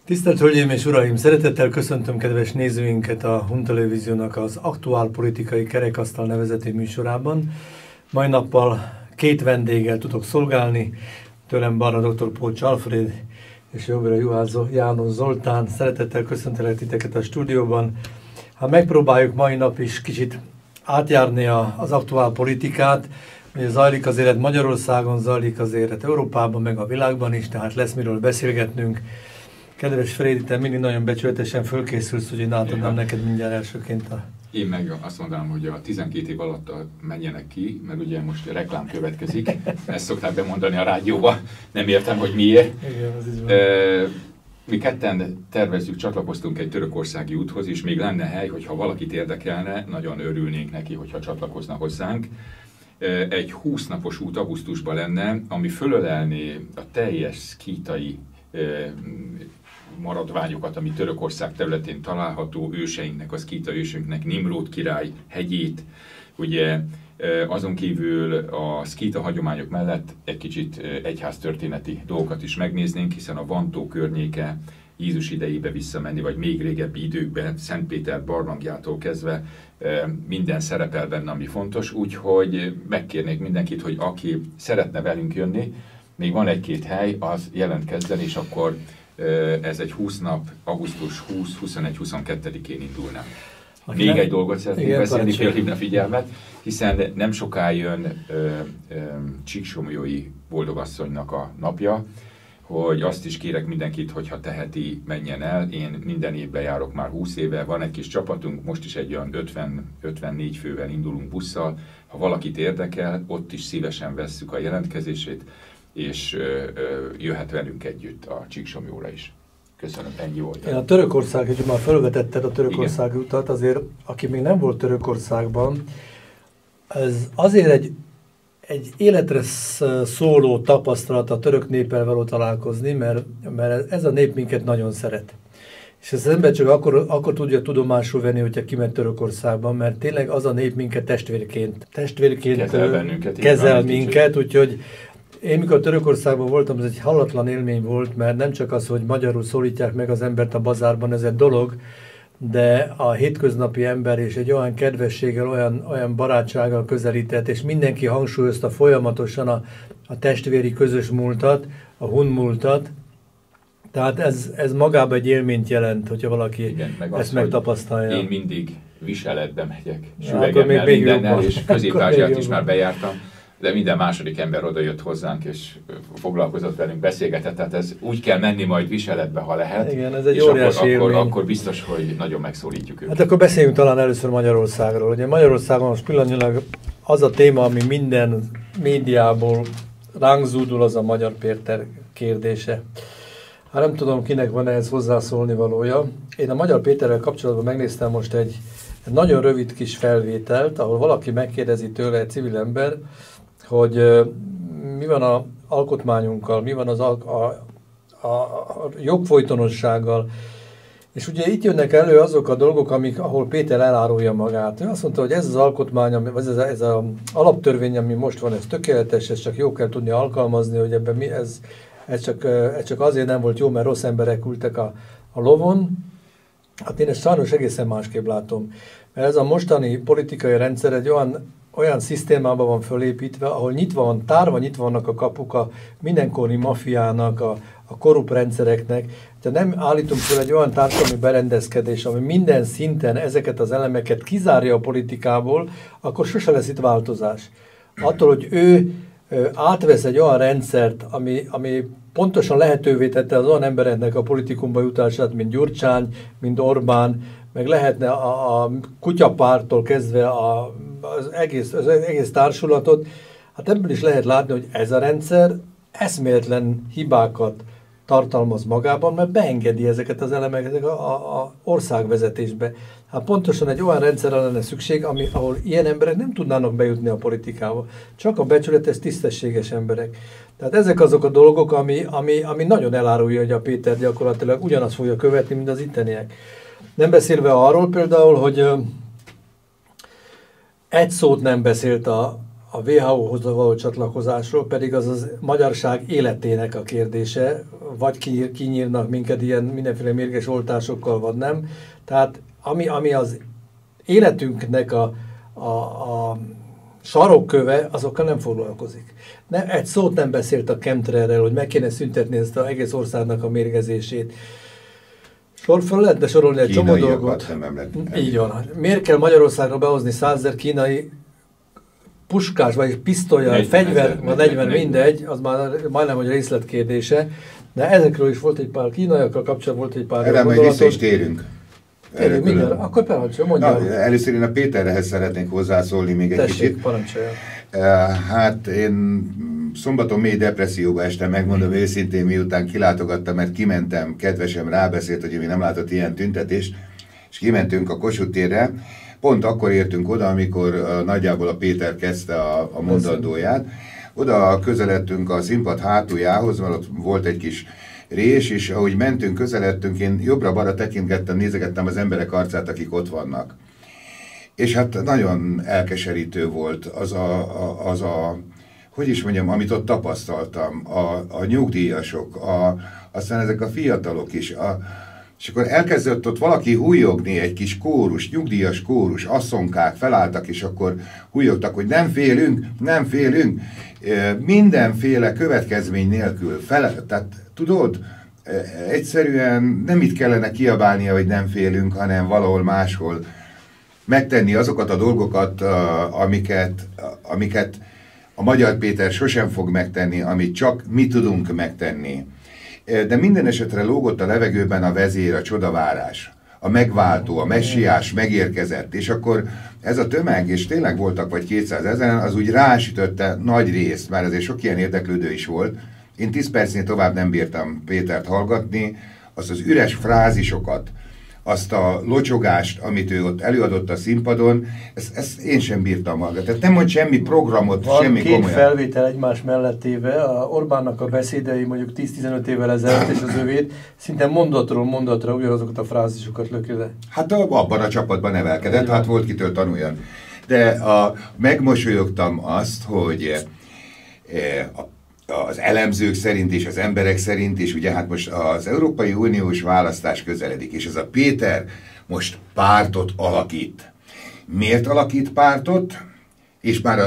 Tisztelt Hölgyeim és Uraim! Szeretettel köszöntöm kedves nézőinket a Hun Televíziónak az Aktuál Politikai Kerekasztal nevezetű műsorában. Mai nappal két vendéggel tudok szolgálni, tőlem balra dr. Pócs Alfred és jobbra Juhász János Zoltán. Szeretettel köszöntelek titeket a stúdióban. Hát megpróbáljuk mai nap is kicsit átjárni az aktuál politikát, ugye zajlik az élet Magyarországon, zajlik az élet Európában, meg a világban is, tehát lesz miről beszélgetnünk. Kedves Frédi, te mindig nagyon becsületesen fölkészülsz, hogy én átadnám neked mindjárt elsőként a... Én meg azt mondanám, hogy a 12 év alatt menjenek ki, mert ugye most reklám következik. Ezt szokták bemondani a rádióba, nem értem, hogy miért. Igen, az is van. Mi ketten tervezzük, csatlakoztunk egy törökországi úthoz, és még lenne hely, hogyha valakit érdekelne, nagyon örülnénk neki, hogyha csatlakozna hozzánk. Egy 20 napos út augusztusban lenne, ami fölölelné a teljes szkítai maradványokat, ami Törökország területén található, őseinknek, a szkíta ősünknek, Nimród király hegyét, ugye azon kívül a szkíta hagyományok mellett egy kicsit egyháztörténeti dolgokat is megnéznénk, hiszen a Vantó környéke Jézus idejébe visszamenni, vagy még régebbi időkben, Szentpéter barlangjától kezdve minden szerepel benne, ami fontos, úgyhogy megkérnék mindenkit, hogy aki szeretne velünk jönni, még van egy-két hely, az jelentkezzen, és akkor ez egy 20 nap, augusztus 20-21-22-én indulna. Még egy dolgot szeretnék beszélni, félhívni a figyelmet, hiszen nem soká jön Csíksomlyói boldogasszonynak a napja, hogy azt is kérek mindenkit, hogyha teheti, menjen el. Én minden évben járok már 20 éve, van egy kis csapatunk, most is egy olyan 50-54 fővel indulunk busszal. Ha valakit érdekel, ott is szívesen vesszük a jelentkezését, és jöhet velünk együtt a Csíksomlyóra is. Köszönöm, ennyi volt. Én a Törökország, hogy már felvetetted a törökországi utat, azért, aki még nem volt Törökországban, ez azért egy életre szóló tapasztalat a török néppel való találkozni, mert ez a nép minket nagyon szeret. És az ember csak akkor tudja tudomásul venni, hogyha kimegy Törökországban, mert tényleg az a nép minket testvérként kezel minket, úgyhogy én mikor Törökországban voltam, ez egy hallatlan élmény volt, mert nem csak az, hogy magyarul szólítják meg az embert a bazárban, ez egy dolog, de a hétköznapi ember és egy olyan kedvességgel, olyan barátsággal közelített, és mindenki hangsúlyozta folyamatosan a testvéri közös múltat, a hun múltat. Tehát ez magában egy élményt jelent, hogyha valaki ezt megtapasztalja. Én mindig viseletbe megyek, süvegemmel, mindennel, és Közép-Ázsiát is már bejártam. De minden második ember oda jött hozzánk, és foglalkozott velünk, beszélgetett, tehát ez úgy kell menni majd viseletbe, ha lehet. Igen, ez egy óriási élmény. Akkor biztos, hogy nagyon megszólítjuk őket. Hát akkor beszéljünk talán először Magyarországról. Ugye Magyarországon most pillanatnyilag az a téma, ami minden médiából ránk zúdul, az a Magyar Péter kérdése. Hát nem tudom, kinek van ehhez hozzászólni valója. Én a Magyar Péterrel kapcsolatban megnéztem most egy nagyon rövid kis felvételt, ahol valaki megkérdezi tőle, egy civil ember, hogy mi van az alkotmányunkkal, mi van a jogfolytonossággal. És ugye itt jönnek elő azok a dolgok, ahol Péter elárulja magát. Ő azt mondta, hogy ez az alkotmány, vagy ez az alaptörvény, ami most van, ez tökéletes, ezt csak jó kell tudni alkalmazni, hogy ebben ez csak azért nem volt jó, mert rossz emberek ültek a lovon. Hát én ezt sajnos egészen másképp látom. Mert ez a mostani politikai rendszer egy olyan szisztémában van fölépítve, ahol tárva nyitva vannak a kapuk a mindenkori mafiának, a korrupt rendszereknek. Ha nem állítunk fel egy olyan társadalmi berendezkedés, ami minden szinten ezeket az elemeket kizárja a politikából, akkor sose lesz itt változás. Attól, hogy ő átvesz egy olyan rendszert, ami pontosan lehetővé tette az olyan embereknek a politikumba jutását, mint Gyurcsány, mint Orbán, meg lehetne a kutyapártól kezdve az egész társulatot. Hát ebből is lehet látni, hogy ez a rendszer eszméletlen hibákat tartalmaz magában, mert beengedi ezeket az elemeket a országvezetésbe. Hát pontosan egy olyan rendszerre lenne szükség, ahol ilyen emberek nem tudnának bejutni a politikába. Csak a becsületes, tisztességes emberek. Tehát ezek azok a dolgok, ami nagyon elárulja, hogy a Péter gyakorlatilag ugyanazt fogja követni, mint az itteniek. Nem beszélve arról például, hogy egy szót nem beszélt a WHO-hoz való csatlakozásról, pedig az magyarság életének a kérdése, vagy kinyírnak minket ilyen mindenféle mérges oltásokkal, vagy nem. Tehát ami az életünknek a sarokköve, azokkal nem foglalkozik. Egy szót nem beszélt a chemtrailről, hogy meg kéne szüntetni ezt az egész országnak a mérgezését. Föl lehetne sorolni egy csomó dolgot. Így van. Miért kell Magyarországra behozni 100 000 kínai puskás, vagy pisztolya, fegyver, vagy 40, mindegy, az már majdnem, hogy részletkérdése. De ezekről is volt egy pár kínaiakkal kapcsolatban, volt egy pár gondolatot. Erre majd vissza is térünk. Mindjárt, akkor parancsolja, mondja. Először én a Péterhez szeretnék hozzászólni még egy kicsit. Parancsolja. Hát én szombaton mély depresszióba estem, megmondom őszintén, miután kilátogattam, mert kimentem, kedvesem rábeszélt, hogy ő nem látott ilyen tüntetést, és kimentünk a Kossuth térre. Pont akkor értünk oda, amikor nagyjából a Péter kezdte a mondandóját. Oda közeledtünk a színpad hátuljához, mert ott volt egy kis rés, és ahogy mentünk, közeledtünk, én jobbra-balra tekintgettem, nézegettem az emberek arcát, akik ott vannak. És hát nagyon elkeserítő volt az a hogy is mondjam, amit ott tapasztaltam, a nyugdíjasok, aztán ezek a fiatalok is, és akkor elkezdett ott valaki hújogni, egy kis kórus, nyugdíjas kórus, asszonkák felálltak, és akkor hújogtak, hogy nem félünk, nem félünk, mindenféle következmény nélkül. Tehát tudod, egyszerűen nem itt kellene kiabálnia, hogy nem félünk, hanem valahol máshol megtenni azokat a dolgokat, amiket a Magyar Péter sosem fog megtenni, amit csak mi tudunk megtenni. De minden esetre lógott a levegőben a vezér, a csodavárás, a megváltó, a messiás megérkezett, és akkor ez a tömeg, és tényleg voltak vagy 200 000, az úgy rásütötte nagy részt, mert azért sok ilyen érdeklődő is volt. Én 10 percnél tovább nem bírtam Pétert hallgatni, azt az üres frázisokat, azt a locsogást, amit ő ott előadott a színpadon, ezt én sem bírtam hallgatni. Tehát nem mond semmi programot, van semmi két komolyan. felvétel egymás mellettéve, Orbánnak a beszédei mondjuk 10-15 évvel ezelőtt, és az övét szinte mondatról mondatra ugyanazokat a frázisokat löki le. Hát abban a csapatban nevelkedett, hát volt kitől tanuljon. De megmosolyogtam azt, hogy az elemzők szerint és az emberek szerint, és ugye hát most az Európai Uniós választás közeledik, és ez a Péter most pártot alakít. Miért alakít pártot? És már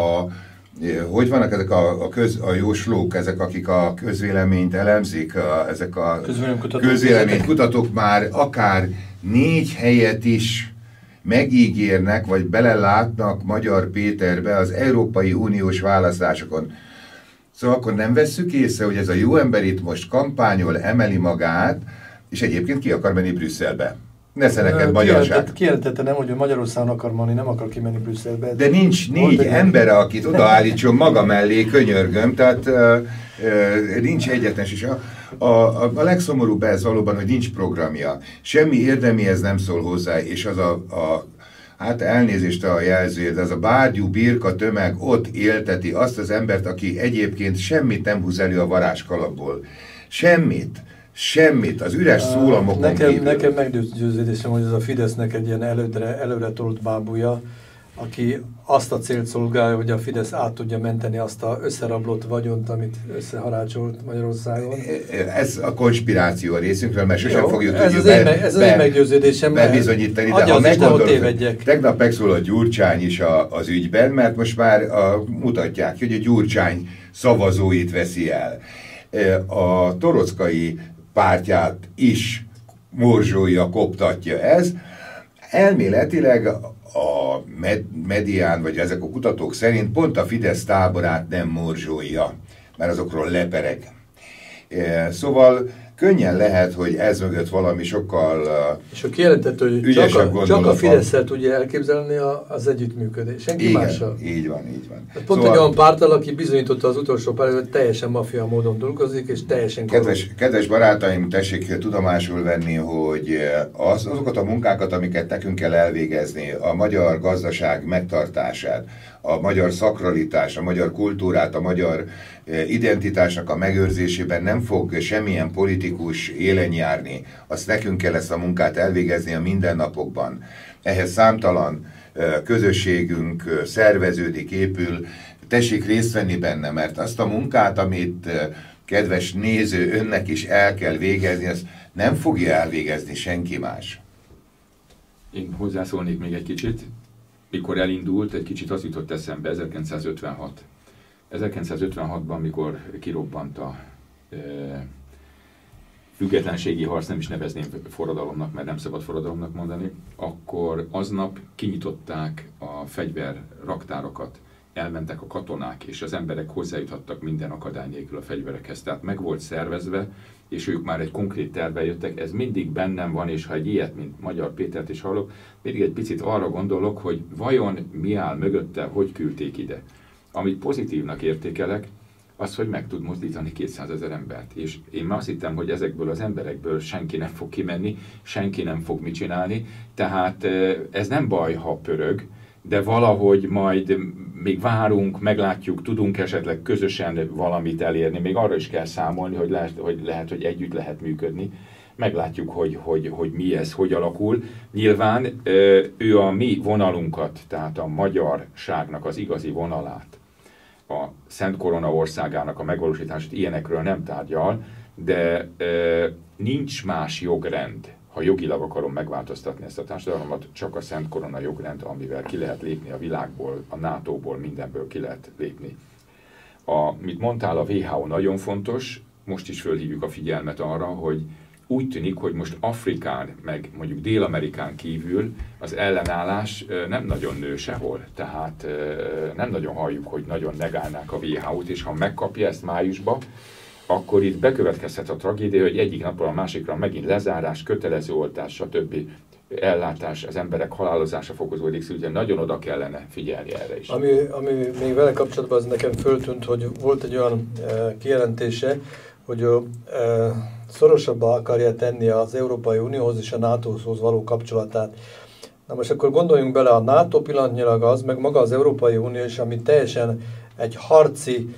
hogy vannak ezek a jóslók, ezek akik a közvéleményt elemzik, ezek a közvéleménykutatók már akár 4 helyet is megígérnek, vagy belelátnak Magyar Péterbe az Európai Uniós választásokon. Szóval akkor nem vesszük észre, hogy ez a jó ember itt most kampányol, emeli magát, és egyébként ki akar menni Brüsszelbe. Nesze neked magyarság. Kijelentette nem, hogy Magyarországon akar menni, nem akar kimenni Brüsszelbe. De nincs 4 ember, akit odaállítson maga mellé, könyörgöm, tehát nincs egyetlen, és a legszomorúbb ez valóban, hogy nincs programja. Semmi érdemihez nem szól hozzá, és az hát elnézést a jelzőért, de az a bárgyú birka tömeg ott élteti azt az embert, aki egyébként semmit nem húz elő a varázskalapból. Semmit, az üres szólamokon kívül. Nekem meggyőződésem, hogy ez a Fidesznek egy ilyen előre tolt bábúja, aki azt a célt szolgálja, hogy a Fidesz át tudja menteni azt a összerablott vagyont, amit összeharácsolt Magyarországon. Ez a konspiráció a részünkről, mert sosem fogjuk ez az én meggyőződésem, bebizonyítani, de ha meggondolod, tegnap megszólalt Gyurcsány is az ügyben, mert most már mutatják, hogy a Gyurcsány szavazóit veszi el. A Torockai pártját is morzsolja, koptatja ez. Elméletileg a medián, vagy ezek a kutatók szerint pont a Fidesz táborát nem morzsolja, mert azokról lepereg. Szóval könnyen lehet, hogy ez mögött valami sokkal és a kijelentett, hogy csak a Fidesz-szel tudja elképzelni az együttműködés. Senki mással. Így van. Pont szóval, egy olyan párttal, aki bizonyította az utolsó pár, hogy teljesen maffia módon dolgozik, és teljesen kedves barátaim, tessék tudomásul venni, hogy azokat a munkákat, amiket nekünk kell elvégezni, a magyar gazdaság megtartását, a magyar szakralitás, a magyar kultúrát, a magyar identitásnak a megőrzésében nem fog semmilyen politikus élen járni. Azt nekünk kell ezt a munkát elvégezni a mindennapokban. Ehhez számtalan közösségünk szerveződik, épül, tessék részt venni benne, mert azt a munkát, amit kedves néző, önnek is el kell végezni, azt nem fogja elvégezni senki más. Én hozzászólnék még egy kicsit. Mikor elindult, egy kicsit az jutott eszembe, 1956. 1956-ban, mikor kirobbant a függetlenségi harc, nem is nevezném forradalomnak, mert nem szabad forradalomnak mondani, akkor aznap kinyitották a fegyverraktárokat, elmentek a katonák, és az emberek hozzájuthattak minden akadály nélkül a fegyverekhez. Tehát meg volt szervezve, és ők már egy konkrét tervvel jöttek, ez mindig bennem van, és ha egy ilyet, mint Magyar Pétert is hallok, mindig egy picit arra gondolok, hogy vajon mi áll mögötte, hogy küldték ide. Amit pozitívnak értékelek, az, hogy meg tud mozdítani 200 000 embert. És én már azt hittem, hogy ezekből az emberekből senki nem fog kimenni, senki nem fog mit csinálni, tehát ez nem baj, ha pörög, de valahogy majd még várunk, meglátjuk, tudunk esetleg közösen valamit elérni, még arra is kell számolni, hogy lehet, hogy együtt lehet működni. Meglátjuk, hogy mi ez, hogy alakul. Nyilván ő a mi vonalunkat, tehát a magyarságnak az igazi vonalát, a Szent Korona országának a megvalósítását ilyenekről nem tárgyal, de nincs más jogrend, ha jogilag akarom megváltoztatni ezt a társadalmat, csak a Szent Korona jogrend, amivel ki lehet lépni a világból, a NATO-ból, mindenből ki lehet lépni. Amit mondtál, a WHO nagyon fontos, most is fölhívjuk a figyelmet arra, hogy úgy tűnik, hogy most Afrikán, meg mondjuk Dél-Amerikán kívül az ellenállás nem nagyon nő sehol. Tehát nem nagyon halljuk, hogy nagyon negálnák a WHO-t, és ha megkapja ezt májusba, akkor itt bekövetkezhet a tragédia, hogy egyik napról a másikra megint lezárás, kötelező oltás, stb. Ellátás, az emberek halálozása fokozódik, szóval nagyon oda kellene figyelni erre is. Ami még vele kapcsolatban az nekem föltűnt, hogy volt egy olyan kijelentése, hogy szorosabbá akarja tenni az Európai Unióhoz és a NATO-hoz való kapcsolatát. Na most akkor gondoljunk bele, a NATO pillanatnyilag az, meg maga az Európai Unió is, ami teljesen egy harci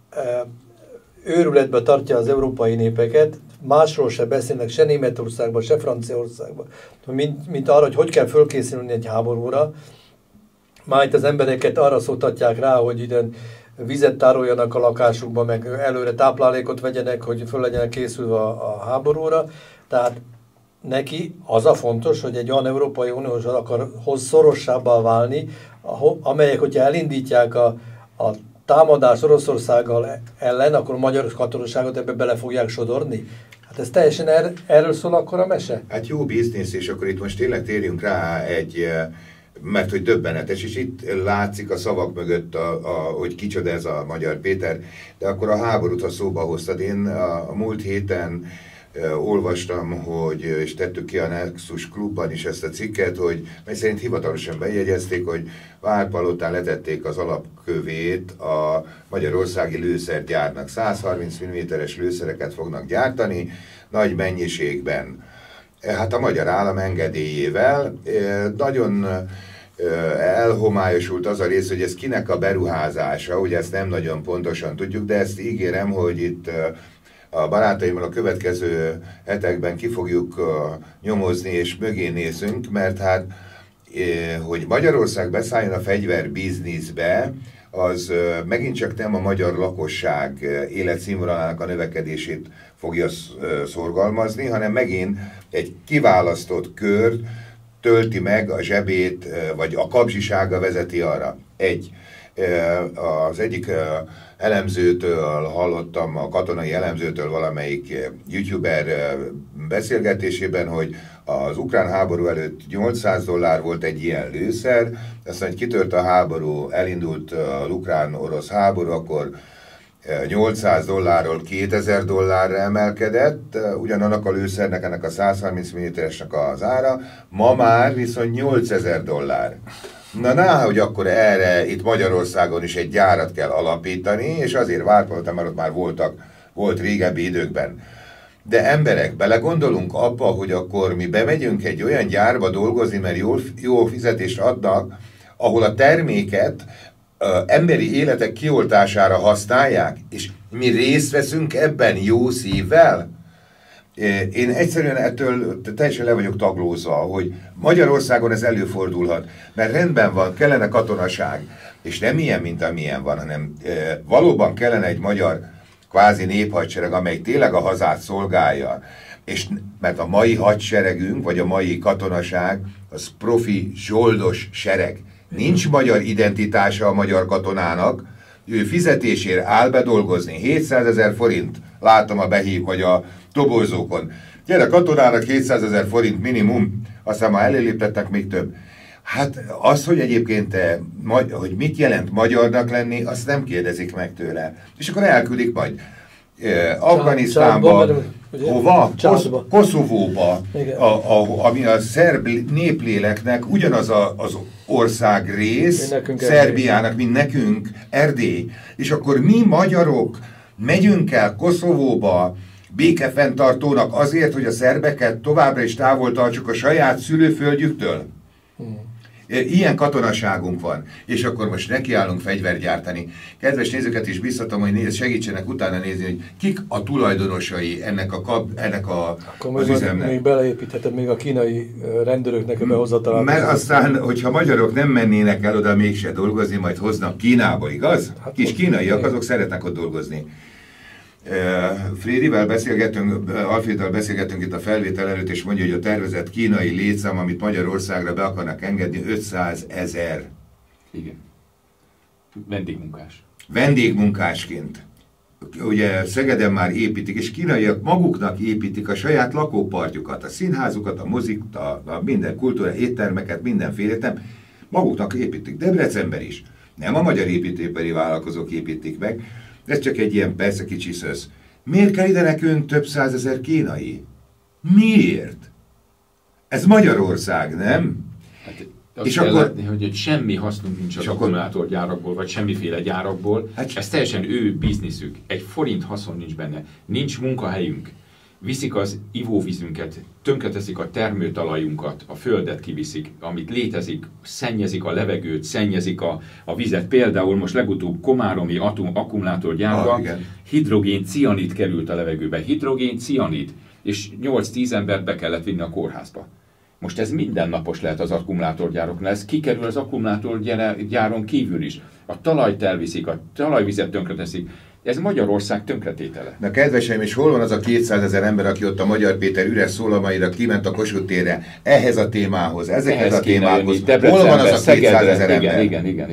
őrületbe tartja az európai népeket, másról se beszélnek, se Németországban, se Franciaországban, mint arra, hogy kell fölkészülni egy háborúra. Már itt az embereket arra szoktatják rá, hogy ide vizet tároljanak a lakásukba, meg előre táplálékot vegyenek, hogy föl legyenek készülve a háborúra. Tehát neki az a fontos, hogy egy olyan Európai Uniós akarhoz szorosabbá válni, amelyek, hogyha elindítják a támadás Oroszországgal ellen, akkor a magyar katonaságot ebbe bele fogják sodorni. Hát ez teljesen erről szól akkor a mese? Hát jó biznisz, és akkor itt most tényleg térjünk rá mert hogy döbbenetes, és itt látszik a szavak mögött, hogy kicsoda ez a Magyar Péter, de akkor a háborút, ha szóba hoztad, én a múlt héten olvastam, és tettük ki a Nexus Klubban is ezt a cikket, mely szerint hivatalosan bejegyezték, hogy Várpalotán letették az alapkövét a magyarországi lőszergyárnak. 130 mm-es lőszereket fognak gyártani, nagy mennyiségben. Hát a magyar állam engedélyével nagyon elhomályosult az a rész, hogy ez kinek a beruházása, ugye ezt nem nagyon pontosan tudjuk, de ezt ígérem, hogy itt a barátaimmal a következő hetekben ki fogjuk nyomozni, és mögé nézünk, mert hát, hogy Magyarország beszálljon a fegyverbizniszbe, az megint csak nem a magyar lakosság életszínvonalának a növekedését fogja szorgalmazni, hanem megint egy kiválasztott kör tölti meg a zsebét, vagy a kapzsisága vezeti arra. Az egyik elemzőtől hallottam, a katonai elemzőtől valamelyik youtuber beszélgetésében, hogy az ukrán háború előtt $800 volt egy ilyen lőszer, aztán, hogy kitört a háború, elindult az ukrán-orosz háború, akkor $800-ról $2000 emelkedett, ugyanannak a lőszernek, ennek a 130 mm-esnek az ára, ma már viszont $8000. Na, hogy akkor erre itt Magyarországon is egy gyárat kell alapítani, és azért Várpalotán, mert ott már volt régebbi időkben. De emberek, belegondolunk abba, hogy akkor mi bemegyünk egy olyan gyárba dolgozni, mert jó fizetést adnak, ahol a terméket emberi életek kioltására használják, és mi részt veszünk ebben jó szívvel? Én egyszerűen ettől teljesen le vagyok taglózva, hogy Magyarországon ez előfordulhat, mert rendben van, kellene katonaság, és nem ilyen, mint amilyen van, hanem valóban kellene egy magyar kvázi néphadsereg, amely tényleg a hazát szolgálja, és mert a mai hadseregünk, vagy a mai katonaság, az profi zsoldos sereg. Nincs magyar identitása a magyar katonának, ő fizetésért áll be dolgozni. 700 000 forint, látom a behív, vagy a toborzókon. Gyere, katonának 700 000 forint minimum, aztán már eléléptettek még több. Hát az, hogy egyébként hogy mit jelent magyarnak lenni, azt nem kérdezik meg tőle. És akkor elküldik majd Afganisztánba, hova? Koszovóba, ami a szerb népléleknek ugyanaz az országrész, Szerbiának, mint nekünk, Erdély. És akkor mi magyarok megyünk el Koszovóba békefenntartónak azért, hogy a szerbeket továbbra is távol tartsuk a saját szülőföldjüktől? Ilyen katonaságunk van, és akkor most nekiállunk fegyvert gyártani. Kedves nézőket is biztatom, hogy segítsenek utána nézni, hogy kik a tulajdonosai ennek az üzemnek. Még beleépítheted még a kínai rendőröknek a behozatalát. Mert aztán, hogyha magyarok nem mennének el oda mégse dolgozni, majd hoznak Kínába, igaz? Hát kis kínaiak, azok szeretnek ott dolgozni. Frédivel beszélgetünk, Alfreddel beszélgetünk itt a felvétel előtt, és mondja, hogy a tervezett kínai létszám, amit Magyarországra be akarnak engedni, 500 000. Igen. Vendégmunkás. Vendégmunkásként. Ugye Szegeden már építik, és kínaiak maguknak építik a saját lakópartjukat, a színházukat, a mozikt, a minden kultúra, éttermeket, mindenféle, nem. Maguknak építik. Debrecenben is. Nem a magyar építőipari vállalkozók építik meg. Ez csak egy ilyen persze kicsi szösz. Miért kell ide nekünk több 100 000 kínai? Miért? Ez Magyarország, nem? Hát és akkor látni, hogy semmi hasznunk nincs az akkumulátorgyárakból, vagy semmiféle gyárakból. Hát, ez teljesen ő bizniszük. Egy forint haszon nincs benne. Nincs munkahelyünk. Viszik az ivóvízünket, tönkreteszik a termőtalajunkat, a földet kiviszik, amit létezik, szennyezik a levegőt, szennyezik a vizet. Például most legutóbb komáromi akkumulátorgyárban hidrogén cianid került a levegőbe. Hidrogén cianid, és 8-10 embert be kellett vinni a kórházba. Most ez mindennapos lehet az akkumulátorgyároknál, ez kikerül az akkumulátorgyáron kívül is. A talajt elviszik, a talajvizet tönkreteszik. Ez Magyarország tönkretétele. Na kedveseim, és hol van az a 200 000 ember, aki ott a Magyar Péter üres szólamaira kiment a Kossuth térre? Ehhez a témához, ezekhez a témákhoz. Hol van az a 200 000 ember?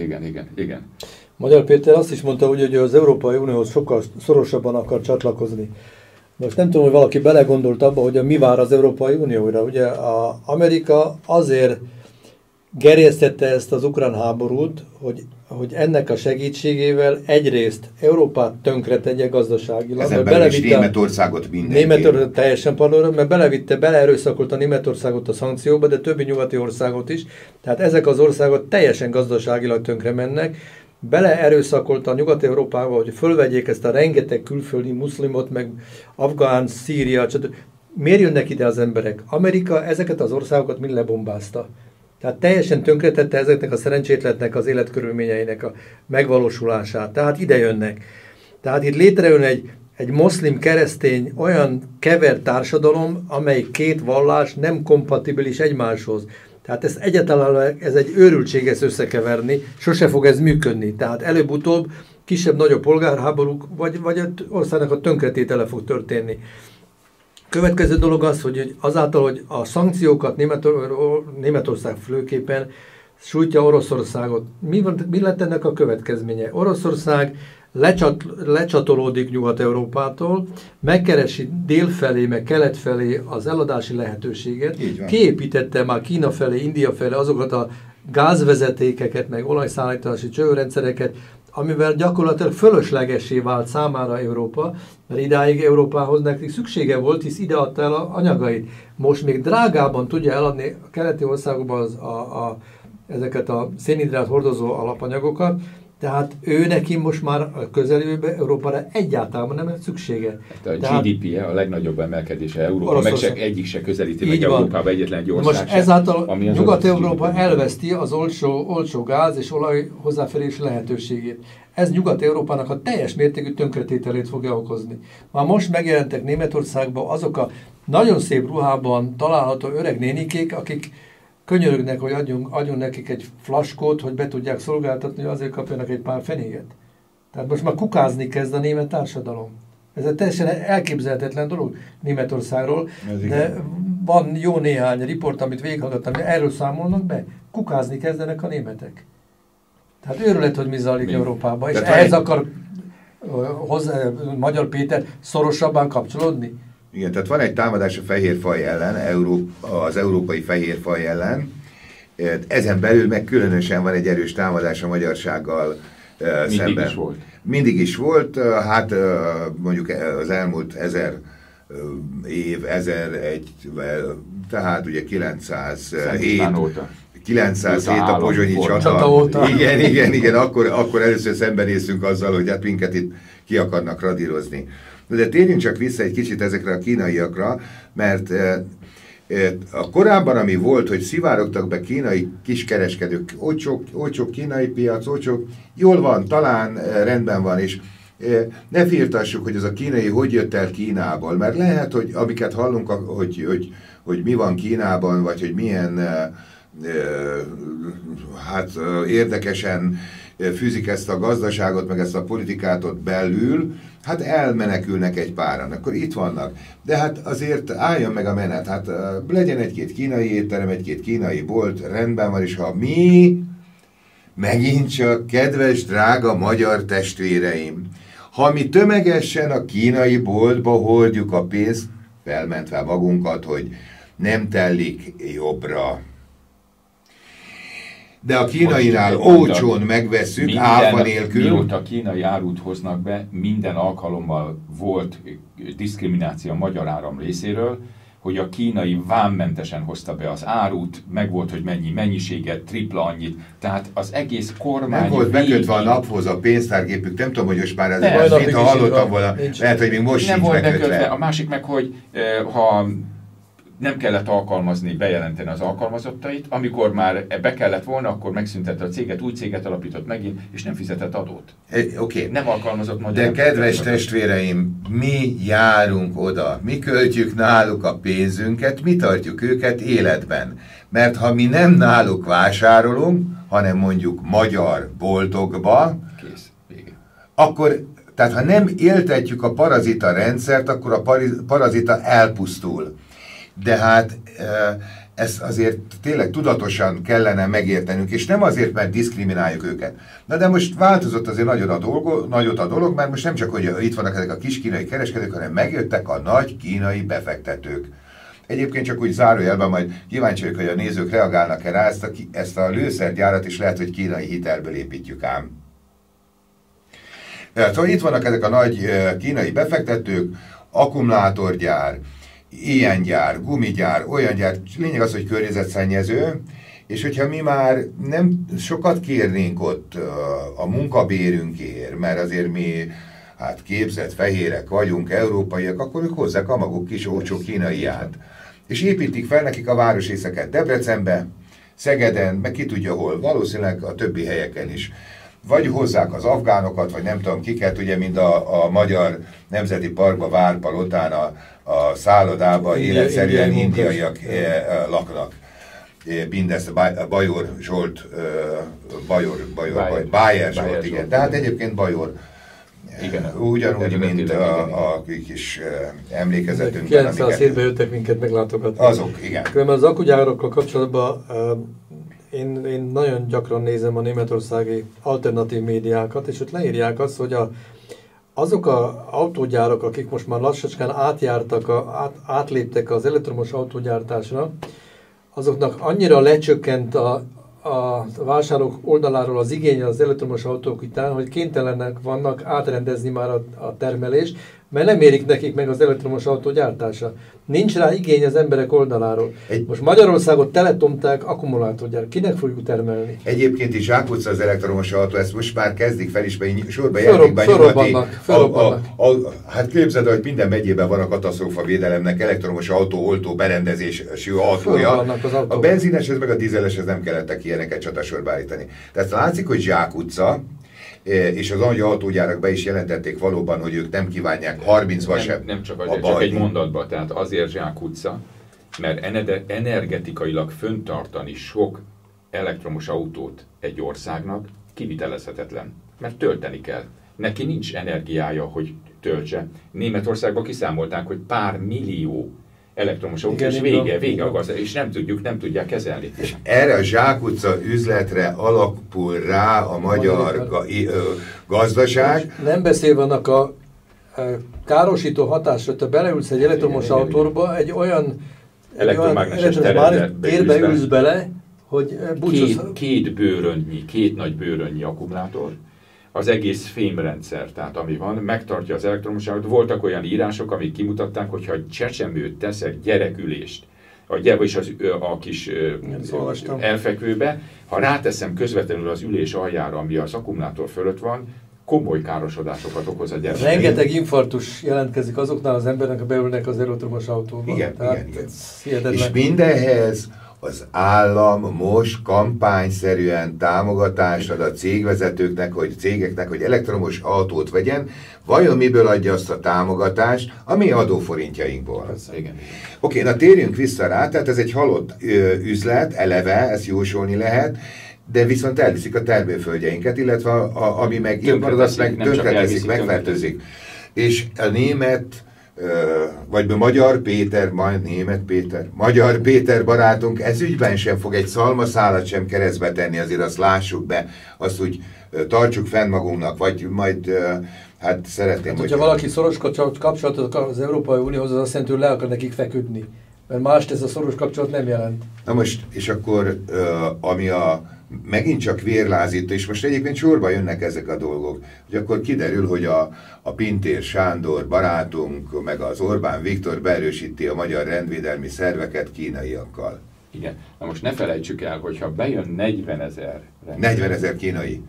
Igen. Magyar Péter azt is mondta, hogy az Európai Unióhoz sokkal szorosabban akar csatlakozni. Most nem tudom, hogy valaki belegondolt abba, hogy mi vár az Európai Unióra. Ugye Amerika azért gerjesztette ezt az ukrán háborút, hogy ennek a segítségével egyrészt Európát tönkre tegye gazdaságilag. Ezen belül is Németországot mindenki. Németországot teljesen parlóra, mert beleerőszakolta Németországot a szankcióba, de többi nyugati országot is. Tehát ezek az országok teljesen gazdaságilag tönkre mennek. Beleerőszakolta a Nyugat-Európába, hogy fölvegyék ezt a rengeteg külföldi muszlimot, meg Afgán, Szíria, stb. Miért jönnek ide az emberek? Amerika ezeket az országokat mind lebombázta. Tehát teljesen tönkretette ezeknek a szerencsétlennek az életkörülményeinek a megvalósulását. Tehát ide jönnek. Tehát itt létrejön egy moszlim-keresztény olyan kevert társadalom, amely két vallás nem kompatibilis egymáshoz. Tehát ez egyáltalán ez egy őrültség ezt összekeverni, sose fog ez működni. Tehát előbb-utóbb kisebb-nagyobb polgárháborúk, vagy országnak a tönkretétele fog történni. Következő dolog az, hogy azáltal, hogy a szankciókat Németország főképpen sújtja Oroszországot. Mi lett ennek a következménye? Oroszország lecsatolódik Nyugat-Európától, megkeresi délfelé, meg kelet felé az eladási lehetőséget, kiépítette már Kína felé, India felé azokat a gázvezetékeket, meg olajszállítási csőrendszereket, amivel gyakorlatilag fölöslegessé vált számára Európa, mert idáig Európához nekik szüksége volt, hisz ide adta el a anyagait. Most még drágában tudja eladni a keleti országokban ezeket a szénhidrát hordozó alapanyagokat, tehát ő neki most már a közeljövőben Európára egyáltalán nem szüksége. Tehát a GDP-je a legnagyobb emelkedése Európa, meg egyik se közelíti meg Európába egyetlen egy ország. Most ezáltal Nyugat-Európa elveszti az olcsó gáz és olaj hozzáférési lehetőségét. Ez Nyugat-Európának a teljes mértékű tönkretételét fogja okozni. Már most megjelentek Németországban azok a nagyon szép ruhában található öreg nénikék, akik könyörögnek, hogy adjunk nekik egy flaskót, hogy be tudják szolgáltatni, hogy azért kapjanak egy pár fenéket. Tehát most már kukázni kezd a német társadalom. Ez egy teljesen elképzelhetetlen dolog Németországról, de van jó néhány riport, amit végighallgattam, erről számolnak be. Kukázni kezdenek a németek. Tehát őrület, hogy mi zajlik Európában, és ehhez akar hozzá Magyar Péter szorosabban kapcsolódni? Igen, tehát van egy támadás a fehérfaj ellen, az európai fehérfaj ellen. Ezen belül meg különösen van egy erős támadás a magyarsággal szemben. Mindig is volt. Mindig is volt, hát mondjuk az elmúlt 1000 év, 1001, tehát ugye 907 a pozsonyi csata. Igen, akkor először szembenézünk azzal, hogy hát minket itt ki akarnak radírozni. De térjünk csak vissza egy kicsit ezekre a kínaiakra, mert a korábban, ami volt, hogy szivárogtak be kínai kiskereskedők, olcsó kínai piac, olcsó, jól van, talán rendben van, és ne firtassuk, hogy ez a kínai hogy jött el Kínából, mert lehet, hogy amiket hallunk, hogy mi van Kínában, vagy hogy milyen érdekesen fűzik ezt a gazdaságot, meg ezt a politikát ott belül, hát elmenekülnek egy páran, akkor itt vannak. De hát azért álljon meg a menet, hát legyen egy-két kínai étterem, egy-két kínai bolt, rendben van, és ha mi, megint csak kedves, drága magyar testvéreim, ha mi tömegesen a kínai boltba hordjuk a pénzt, felmentve magunkat, hogy nem tellik jobbra. De a kínainál olcsón megvesszük, áfa nélkül. Mióta kínai árut hoznak be, minden alkalommal volt diszkrimináció a Magyar Áram részéről, hogy a kínai vámmentesen hozta be az árut, meg volt, hogy mennyi mennyiséget, tripla annyit. Tehát az egész kormány... Nem volt bekötve a naphoz a pénztárgépük, nem tudom, hogy most már ez mintha hallottam volna, lehet, hogy még most nem volt bekötve. A másik meg, hogy ha nem kellett alkalmazni, bejelenteni az alkalmazottait, amikor már be kellett volna, akkor megszüntette a céget, új céget alapított megint, és nem fizetett adót. Oké. Nem alkalmazott magyar. De kedves testvéreim, mi járunk oda, mi költjük náluk a pénzünket, mi tartjuk őket életben. Mert ha mi nem náluk vásárolunk, hanem mondjuk magyar boltokba, kész, vége. Akkor, tehát ha nem éltetjük a parazita rendszert, akkor a parazita elpusztul. De hát ezt azért tényleg tudatosan kellene megértenünk, és nem azért, mert diszkrimináljuk őket. Na de most változott azért nagyot a dolog, mert most nem csak, hogy itt vannak ezek a kis kínai kereskedők, hanem megjöttek a nagy kínai befektetők. Egyébként csak úgy zárójelben, majd kíváncsi vagyok, hogy a nézők reagálnak-e rá, ezt a lőszergyárat is lehet, hogy kínai hitelből építjük ám. Szóval itt vannak ezek a nagy kínai befektetők, akkumulátorgyár, ilyen gyár, gumigyár, olyan gyár, lényeg az, hogy környezetszennyező, és hogyha mi már nem sokat kérnénk ott a munkabérünkért, mert azért mi hát képzett fehérek vagyunk, európaiak, akkor ők hozzák a maguk kis olcsó kínaiát. És építik fel nekik a városrészeket Debrecenbe, Szegeden, meg ki tudja hol, valószínűleg a többi helyeken is. Vagy hozzák az afgánokat, vagy nem tudom kiket, ugye, mint a Magyar Nemzeti Parkban, Várpalotán, a szállodában életszerűen indiaiak laknak. Mindezt Bajor Zsolt, Bájer Zsolt, igen. Tehát egyébként Bajor, igen, ugyanúgy, mint a kis emlékezetünkben. 907-ben jöttek minket meglátogatni. Azok, igen. Különben az akkugyárakkal kapcsolatban én nagyon gyakran nézem a németországi alternatív médiákat, és ott leírják azt, hogy azok az autógyárak, akik most már lassacskán átléptek az elektromos autógyártásra, azoknak annyira lecsökkent a vásárlók oldaláról az igény az elektromos autók után, hogy kénytelenek vannak átrendezni már a termelést, mert nem érik nekik meg az elektromos autó gyártása. Nincs rá igény az emberek oldaláról. Most Magyarországot teletomták akkumulátorgyár. Kinek fogjuk termelni? Egyébként is zsákutca az elektromos autó, ezt most már kezdik felismerni, sorba jelzik be nyugati. Hát képzeld, hogy minden megyében van a katasztrófa védelemnek elektromos autó oltó berendezésű autója. A benzineshez meg a dízeleshez nem kellettek ilyeneket csatasorba állítani. Tehát látszik, hogy zsákutca, és az nagy autógyárak be is jelentették valóban, hogy ők nem kívánják 30-ban sem. Nem csak azért, csak egy mondatban, tehát azért zsákutca, mert energetikailag föntartani sok elektromos autót egy országnak kivitelezhetetlen, mert tölteni kell. Neki nincs energiája, hogy töltse. Németországban kiszámolták, hogy pár millió elektromos autó, és vége a gazdaság, és nem tudják kezelni. És erre a zsákutca üzletre alapul rá a magyar gazdaság. Nem beszélve annak a károsító hatásra, te beleülsz egy elektromos autóba, egy olyan elektromágneses térbe ülsz bele, hogy búcsúsz. Két nagy bőrönnyi akkumulátor, az egész fémrendszer, tehát ami van, megtartja az elektromosságot. Voltak olyan írások, amik kimutatták, hogyha egy csecsemőt teszek gyerekülést, vagyis a kis elfekvőbe, ha ráteszem közvetlenül az ülés aljára, ami az akkumulátor fölött van, komoly károsodásokat okoz a gyermek. Rengeteg infarktus jelentkezik azoknál az embernek, akik beülnek az elektromos autóba. Igen. És mindehhez az állam most kampányszerűen támogatást ad a cégvezetőknek, cégeknek, hogy elektromos autót vegyen. Vajon miből adja azt a támogatást? A mi adóforintjainkból. Oké, na térjünk vissza rá, tehát ez egy halott üzlet, eleve, ezt jósolni lehet, de viszont elviszik a termőföldjeinket, illetve ami meg marad, azt meg tönkreteszik, megfertőzik. És a német, vagy Magyar Péter barátunk ez ügyben sem fog egy szalmaszálat sem keresztbe tenni, azért azt lássuk be, azt úgy tartsuk fenn magunknak, vagy majd hát szeretném, hogyha valaki szoros kapcsolatot az Európai Unióhoz, az azt jelenti, hogy le akar nekik feküdni. Mert mást ez a szoros kapcsolat nem jelent. Na most, és akkor ami megint csak vérlázító, és most egyébként sorba jönnek ezek a dolgok, hogy akkor kiderül, hogy a Pintér Sándor barátunk, meg az Orbán Viktor beerősíti a magyar rendvédelmi szerveket kínaiakkal. Igen. Na most ne felejtsük el, hogyha bejön 40 000 rendőr. 40 000 kínai.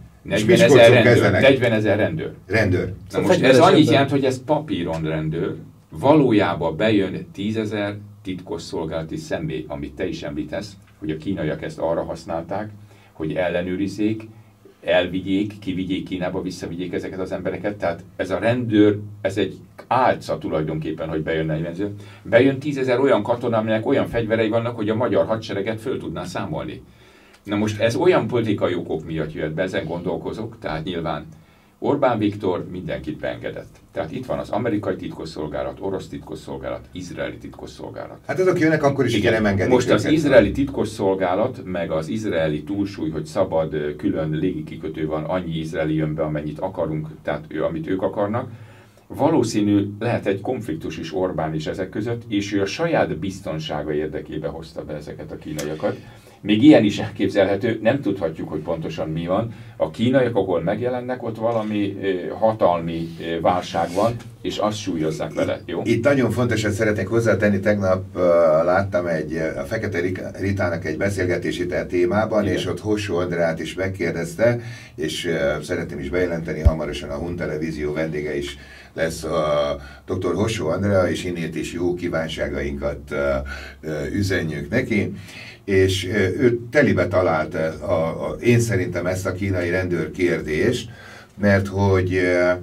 40 000 rendőr. Rendőr. Na most ez annyit jelent, hogy ez papíron rendőr, valójában bejön 10 000 titkosszolgálati személy, amit te is említesz, hogy a kínaiak ezt arra használták, hogy ellenőrizzék, elvigyék, kivigyék Kínába, visszavigyék ezeket az embereket. Tehát ez a rendőr, ez egy álca tulajdonképpen, hogy bejön 40 000. Bejön 10 000 olyan katona, aminek olyan fegyverei vannak, hogy a magyar hadsereget föl tudná számolni. Na most ez olyan politikai okok miatt jött be, ezen gondolkozok, tehát nyilván Orbán Viktor mindenkit beengedett. Tehát itt van az amerikai titkosszolgálat, orosz titkosszolgálat, izraeli titkosszolgálat. Hát azok jönnek, akkor is igen, nem engedik. Most az izraeli titkosszolgálat, meg az izraeli túlsúly, hogy szabad külön légikikötő van, annyi izraeli jön be, amennyit akarunk, tehát amit ők akarnak. Valószínű lehet egy konfliktus is Orbán is ezek között, és ő a saját biztonsága érdekében hozta be ezeket a kínaiakat. Még ilyen is elképzelhető, nem tudhatjuk, hogy pontosan mi van. A kínaiak, ahol megjelennek, ott valami hatalmi válság van, és azt súlyozzák vele. Jó? Itt nagyon fontos, hogy szeretnék hozzátenni, tegnap láttam a Fekete Ritának egy beszélgetését a témában, igen. És ott Hossó Andrát is megkérdezte, és szeretném is bejelenteni, hamarosan a Hun Televízió vendége is lesz a dr. Hossó Andrea, és innét is jó kívánságainkat üzenjük neki. És ő telibe talált én szerintem ezt a kínai rendőr kérdést, mert hogy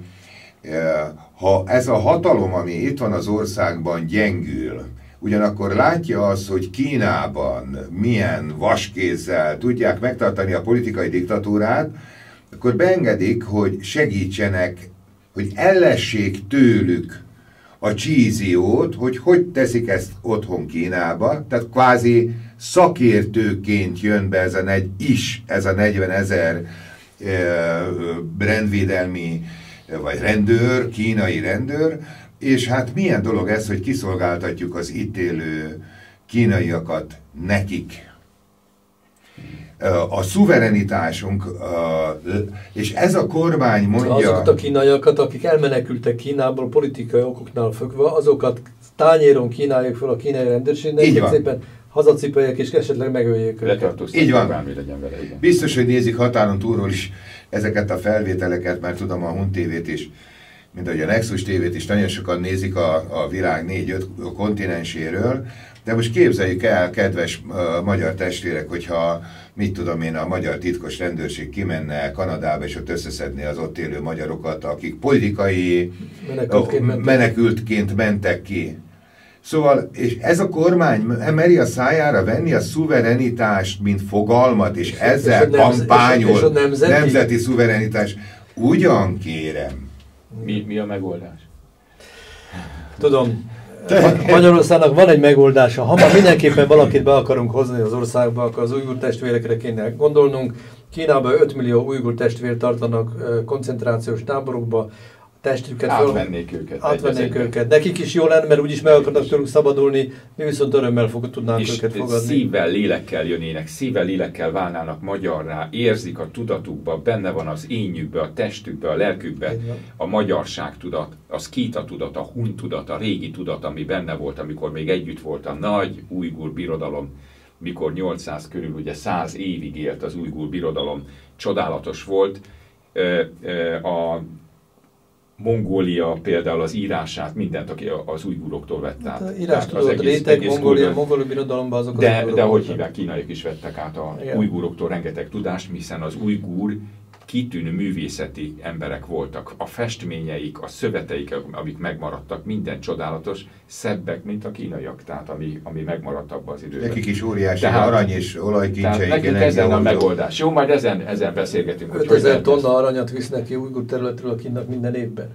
ha ez a hatalom, ami itt van az országban, gyengül, ugyanakkor látja azt, hogy Kínában milyen vaskézzel tudják megtartani a politikai diktatúrát, akkor beengedik, hogy segítsenek, hogy ellessék tőlük a csíziót, hogy teszik ezt otthon Kínába, tehát kvázi szakértőként jön be ez a 40 000 rendvédelmi, vagy rendőr, kínai rendőr, és hát milyen dolog ez, hogy kiszolgáltatjuk az itt élő kínaiakat nekik. A szuverenitásunk, és ez a kormány mondja... Azokat a kínaiakat, akik elmenekültek Kínából politikai okoknál fogva, azokat tányéron kínálják fel a kínai rendőrségnek, hogy szépen hazacipeljek és esetleg megöljék őket. Így van. Biztos, hogy nézik határon túlról is ezeket a felvételeket, mert tudom a Hun TV-t is, mint ahogy a Nexus TV-t is nagyon sokan nézik a világ 4-5 kontinenséről, De most képzeljük el, kedves magyar testvérek, hogyha, mit tudom én, a magyar titkos rendőrség kimenne Kanadába, és ott összeszedné az ott élő magyarokat, akik politikai menekültként mentek ki. Szóval, és ez a kormány meri a szájára venni a szuverenitást, mint fogalmat, és ezzel kampányol, nemzeti szuverenitás. Ugyan, kérem. Mi a megoldás? Tudom, Magyarországnak van egy megoldása. Ha már mindenképpen valakit be akarunk hozni az országba, akkor az ujgur testvérekre kéne gondolnunk. Kínában 5 millió ujgur testvér tartanak koncentrációs táborokba. Testüket átvennék őket. Nekik is jó lenne, mert úgyis meg akarnak tőlük szabadulni, mi viszont örömmel tudnánk őket fogadni. Szívvel, lélekkel jönnének, szívvel, lélekkel válnának magyarrá, érzik a tudatukba, benne van az énjükbe, a testükbe, a lelkükbe a magyarság tudat, a szkíta tudat, a hun tudat, a régi tudat, ami benne volt, amikor még együtt volt a nagy ujgur birodalom, mikor 800 körül, ugye 100 évig élt az ujgur birodalom, csodálatos volt. Mongólia például az írását, mindent az ujguroktól vett át. Hát, írás tudod, réteg, mongóli birodalomban azok az de hogy hívják, kínaiak is vettek át a ujguroktól rengeteg tudást, hiszen az ujgur kitűnő művészeti emberek voltak. A festményeik, a szöveteik, amik megmaradtak, minden csodálatos, szebbek, mint a kínaiak, tehát ami megmaradt abban az időben. Nekik is óriási arany és olajkincseik. Nekünk ezen a megoldás. Jó, majd ezen beszélgetünk. 5000 tonna aranyat visznek ki ujgur területről a kínnak minden évben.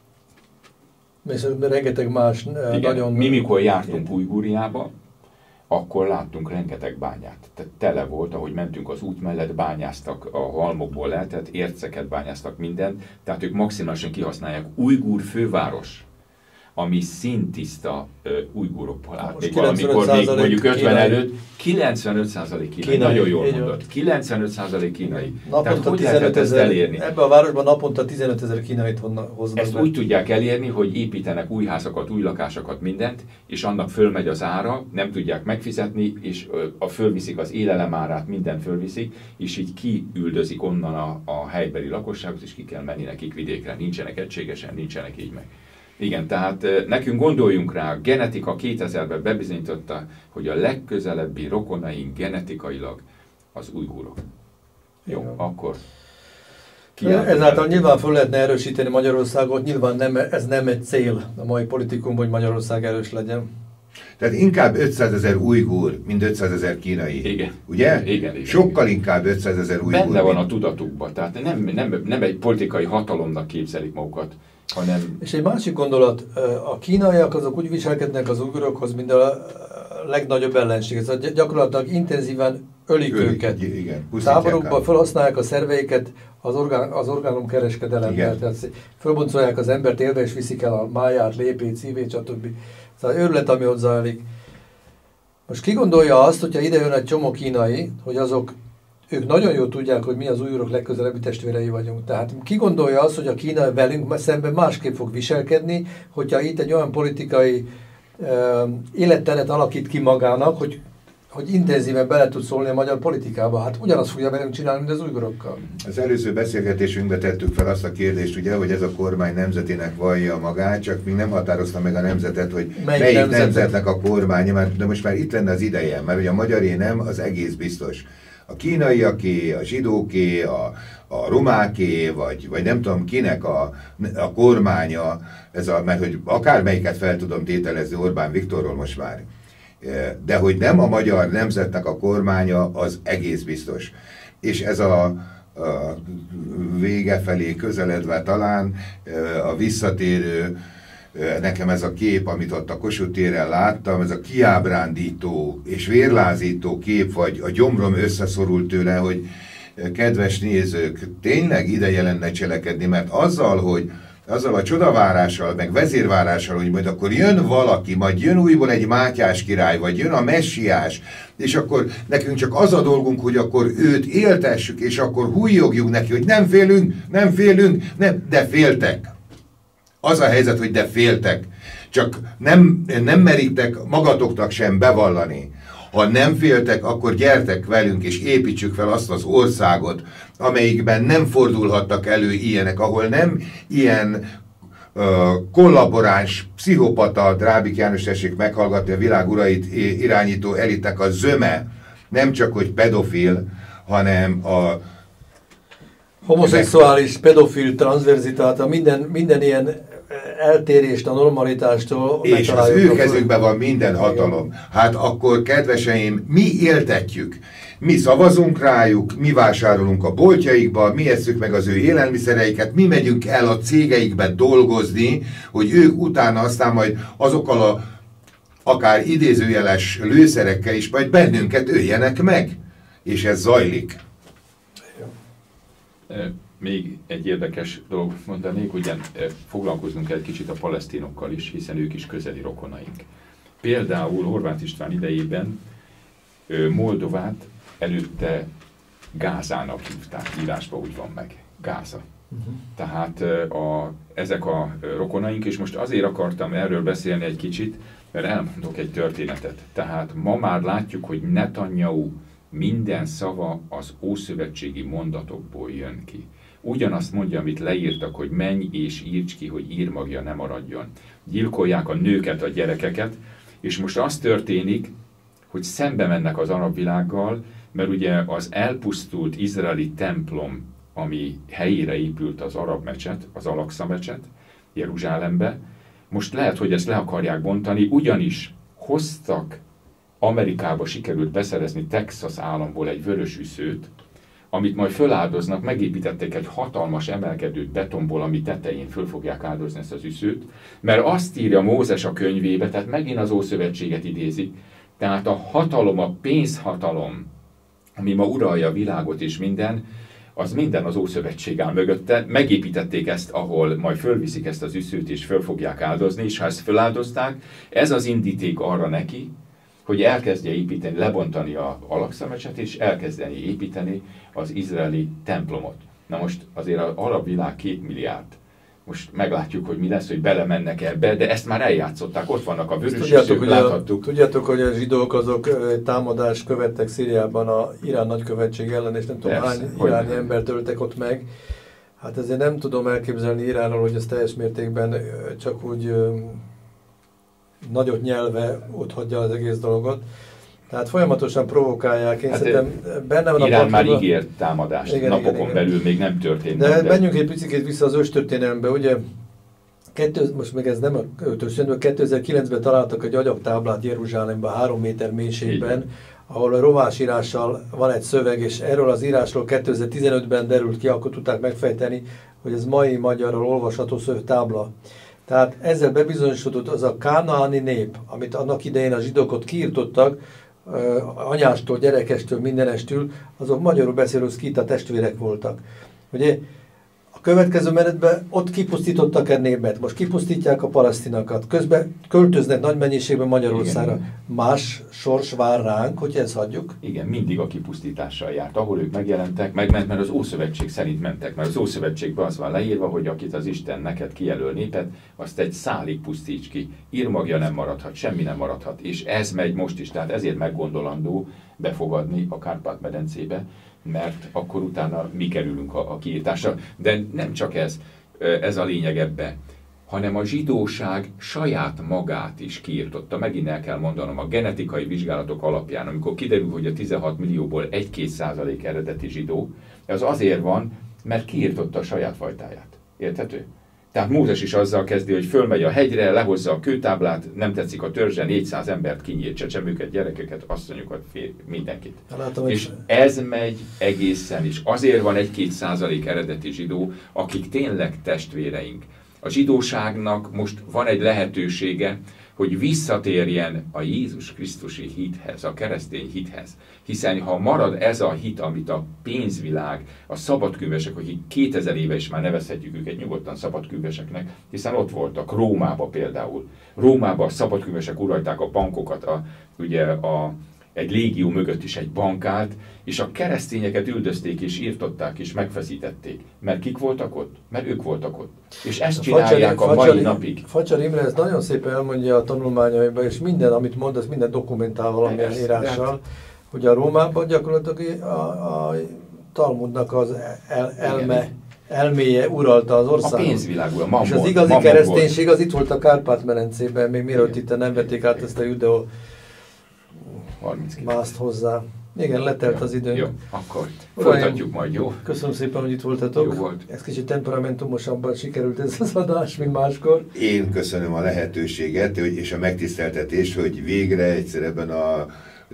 Mert rengeteg más nagyon... Mi mikor jártunk Ujgúriába, akkor láttunk rengeteg bányát. Tehát tele volt, ahogy mentünk az út mellett, bányáztak a halmokból lehetett, érceket bányáztak, mindent, tehát ők maximálisan kihasználják. Ujgur főváros, ami szintiszta ujgurokból áll. Még valamikor, még mondjuk 50 előtt, 95% kínai. Nagyon jól mondott. 95% kínai. Tehát hogy lehet ezt elérni? Ebben a városban naponta 15 000 kínait hoznak. Ezt úgy tudják elérni, hogy építenek új házakat, új lakásokat, mindent, és annak fölmegy az ára, nem tudják megfizetni, és fölviszik az élelemárát, mindent fölviszik, és így kiüldözik onnan a helybeli lakosságot, és ki kell menni nekik vidékre. Nincsenek egységesen, nincsenek így meg. Igen, tehát nekünk gondoljunk rá, a genetika 2000-ben bebizonyította, hogy a legközelebbi rokonaink genetikailag az ujgurok. Jó, igen. Akkor ezáltal nyilván föl lehetne erősíteni Magyarországot, nyilván ez nem egy cél a mai politikum, hogy Magyarország erős legyen. Tehát inkább 500 000 ujgur, mint 500 000 kínai. Igen. Ugye? Igen. Sokkal inkább 500 000 ujgur. Benne van a tudatukban, tehát nem egy politikai hatalomnak képzelik magukat, hanem... És egy másik gondolat, a kínaiak azok úgy viselkednek az ujgurokhoz, mint a legnagyobb ellenség. Ez gyakorlatilag intenzíven ölik őket. Igen, táborokban felhasználják a szerveiket az orgánumkereskedelemben. Tehát fölboncolják az embert élve, és viszik el a máját, lépét, szívét, stb. Szóval őrület, ami ott zajlik. Most ki gondolja azt, hogyha ide jön egy csomó kínai, hogy ők nagyon jól tudják, hogy mi az ujgurok legközelebbi testvérei vagyunk. Tehát ki gondolja azt, hogy a Kína velünk szemben másképp fog viselkedni, hogyha itt egy olyan politikai életteret alakít ki magának, hogy intenzíven bele tud szólni a magyar politikába. Hát ugyanazt fogja velünk csinálni, mint az ujgurokkal. Az előző beszélgetésünkben tettük fel azt a kérdést, ugye, hogy ez a kormány nemzetének vallja magát, csak még nem határozta meg a nemzetet, hogy melyik nemzetnek a kormánya, de most már itt lenne az ideje, mert ugye a magyaré nem, az egész biztos. A kínaiaké, a zsidóké, a romáké, vagy nem tudom kinek a kormánya, mert hogy akármelyiket fel tudom tételezni Orbán Viktorról most már, de hogy nem a magyar nemzetnek a kormánya, az egész biztos. És ez a vége felé közeledve talán a visszatérő, nekem ez a kép, amit ott a Kossuth téren láttam, ez a kiábrándító és vérlázító kép, vagy a gyomrom összeszorult tőle, hogy kedves nézők, tényleg ideje lenne cselekedni, mert azzal a csodavárással, meg vezérvárással, hogy majd akkor jön valaki, majd jön újból egy Mátyás király, vagy jön a messiás, és akkor nekünk csak az a dolgunk, hogy akkor őt éltessük, és akkor hújjogjunk neki, hogy nem félünk, de féltek. Az a helyzet, hogy de féltek. Csak nem meritek magatoknak sem bevallani. Ha nem féltek, akkor gyertek velünk, és építsük fel azt az országot, amelyikben nem fordulhattak elő ilyenek, ahol nem ilyen kollaboráns, pszichopata, Drábik János, tessék meghallgatni, a világ urait irányító elitek a zöme, nem csak hogy pedofil, hanem a homoszexuális, pedofil, transzverzitálta, minden ilyen eltérést a normalitástól. És az ő kezükben van minden hatalom. Hát akkor, kedveseim, mi éltetjük. Mi szavazunk rájuk, mi vásárolunk a boltjaikba, mi esszük meg az ő élelmiszereiket, mi megyünk el a cégeikbe dolgozni, hogy ők utána aztán majd azokkal a akár idézőjeles lőszerekkel is majd bennünket öljenek meg. És ez zajlik. Még egy érdekes dolog mondanék, ugye foglalkoznunk egy kicsit a palesztinokkal is, hiszen ők is közeli rokonaink. Például Horváth István idejében Moldovát előtte Gázának hívták, írásban úgy van meg, Gáza. Tehát ezek a rokonaink, és most azért akartam erről beszélni egy kicsit, mert elmondok egy történetet. Tehát ma már látjuk, hogy Netanyahu minden szava az ószövetségi mondatokból jön ki. Ugyanazt mondja, amit leírtak, hogy menj és írts ki, hogy írmagja ne maradjon. Gyilkolják a nőket, a gyerekeket, és most az történik, hogy szembe mennek az arab világgal, mert ugye az elpusztult izraeli templom, ami helyére épült az arab mecset, az Al-Aqsa mecset, Jeruzsálembe, most lehet, hogy ezt le akarják bontani, ugyanis hoztak, Amerikába sikerült beszerezni Texas államból egy vörös üszőt, amit majd föláldoznak, megépítették egy hatalmas emelkedőt betonból, ami tetején föl fogják áldozni ezt az üszőt, mert azt írja Mózes a könyvébe, tehát megint az Ószövetséget idézik, tehát a hatalom, a pénzhatalom, ami ma uralja a világot és minden, az minden az Ószövetség áll mögötte. Megépítették ezt, ahol majd fölviszik ezt az üszőt és föl fogják áldozni, és ha ezt föláldozták, ez az indíték arra neki, hogy elkezdje építeni, lebontani a Al-Aqsa mecset, és elkezdeni építeni az izraeli templomot. Na most azért az arab világ 2 milliárd. Most meglátjuk, hogy mi lesz, hogy belemennek ebbe, de ezt már eljátszották, ott vannak a vörös üszők, láthattuk. Tudjátok, hogy a zsidók azok támadást követtek Szíriában a Irán nagykövetség ellen, és nem tudom hány iráni embert öltek ott meg. Hát ezért nem tudom elképzelni Iránról, hogy ez teljes mértékben csak úgy nagyot nyelve ott hagyja az egész dolgot. Tehát folyamatosan provokálják. Én szerintem benne van Irán már ígért támadást, igen, napokon belül még nem történt. De menjünk egy picit vissza az őstörténelembe, ugye? Most meg ez nem a 2009-ben találtak egy agyagtáblát Jeruzsálemben 3 méter mélységben, ahol a rovásírással van egy szöveg, és erről az írásról 2015-ben derült ki, akkor tudták megfejteni, hogy ez mai magyarról olvasható tábla. Tehát ezzel bebizonyosodott az a kánaáni nép, amit annak idején a zsidókot kiirtottak, anyástól, gyerekestől, mindenestől, azok magyarul beszélő szkíta testvérek voltak. Ugye a következő menetben ott kipusztítottak egy népet, most kipusztítják a palesztinakat, közben költöznek nagy mennyiségben Magyarországra. Igen. Más sors vár ránk, hogy ezt hagyjuk? Igen, mindig a kipusztítással járt. Ahol ők megjelentek, megment, mert az Ószövetség szerint mentek, mert az Ószövetségben az van leírva, hogy akit az Isten neked kijelöl népet, azt egy szálig pusztíts ki. Írmagja nem maradhat, semmi nem maradhat. És ez megy most is, tehát ezért meggondolandó befogadni a Kárpát-medencébe, mert akkor utána mi kerülünk a kiírtásra. De nem csak ez a lényeg ebbe, hanem a zsidóság saját magát is kiirtotta. Megint el kell mondanom, a genetikai vizsgálatok alapján, amikor kiderül, hogy a 16 millióból 1-2% eredeti zsidó, az azért van, mert kiirtotta a saját fajtáját. Érthető? Tehát Mózes is azzal kezdi, hogy fölmegy a hegyre, lehozza a kőtáblát, nem tetszik a törzse, 400 embert kinyírt, csecsemőket, gyerekeket, asszonyokat, mindenkit. Látom, és ez megy egészen is. Azért van 1-2% eredeti zsidó, akik tényleg testvéreink. A zsidóságnak most van egy lehetősége, hogy visszatérjen a Jézus Krisztusi hithez, a keresztény hithez. Hiszen ha marad ez a hit, amit a pénzvilág, a szabadkővesek, akik 2000 éve is már nevezhetjük őket nyugodtan szabadkőveseknek, hiszen ott voltak Rómába például. Rómában a szabadkővesek uralták a bankokat, egy légió mögött is egy bank állt, és a keresztényeket üldözték és írtották és megfeszítették. Mert kik voltak ott? Mert ők voltak ott. És ezt csinálják a mai napig. Facsar Imre ezt nagyon szépen elmondja a tanulmányaiban, és minden, amit mond, az minden dokumentál valamilyen írással, hogy a Rómában gyakorlatilag a Talmudnak az elme elméje uralta az országot. A pénzvilágból, a mammon. És az igazi kereszténység az itt volt a Kárpát-medencében, még mielőtt itt nem vették át ezt a judeo mászt hozzá. Igen, letelt az időnk. Jó, akkor folytatjuk majd, jó? Köszönöm szépen, hogy itt voltatok. Jó volt. Ez kicsit temperamentumosabban sikerült ez az adás, mint máskor. Én köszönöm a lehetőséget és a megtiszteltetést, hogy végre egyszer ebben a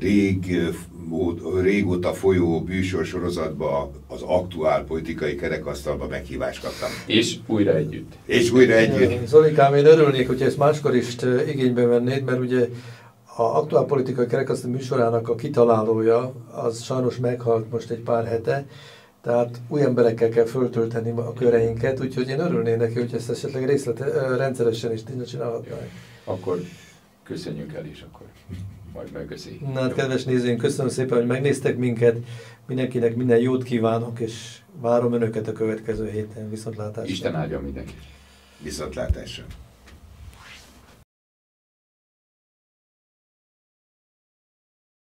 régóta folyó műsor sorozatban az aktuál politikai kerekasztalba meghívást kaptam. És újra együtt. És újra együtt. Zolikám, én örülnék, hogyha ezt máskor is igénybe vennéd, mert ugye a aktuál politikai kerekasztal műsorának a kitalálója, az sajnos meghalt most egy pár hete, tehát új emberekkel kell föltölteni a köreinket, úgyhogy én örülnék neki, hogy ezt esetleg rendszeresen is csinálhatnánk. Akkor köszönjünk el, és akkor majd megköszi. Na hát, kedves nézőink, köszönöm szépen, hogy megnéztek minket, mindenkinek minden jót kívánok, és várom önöket a következő héten. Viszontlátásra. Isten áldja mindenkit. Viszontlátásra.